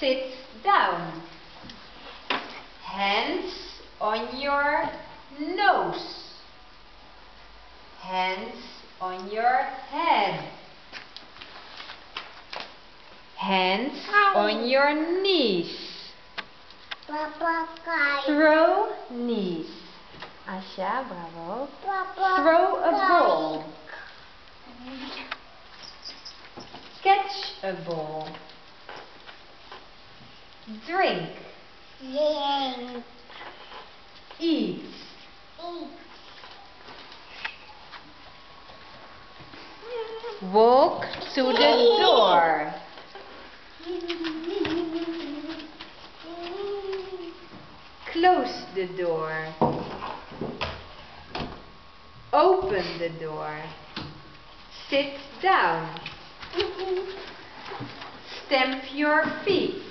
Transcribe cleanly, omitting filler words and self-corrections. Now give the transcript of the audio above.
Sit down. Hands on your nose. Hands on your head. Hands on your knees. Throw knees. Asha, bravo. Throw a ball. Catch a ball. Drink. Eat. Walk to the door. Close the door. Open the door. Sit down. Stamp your feet.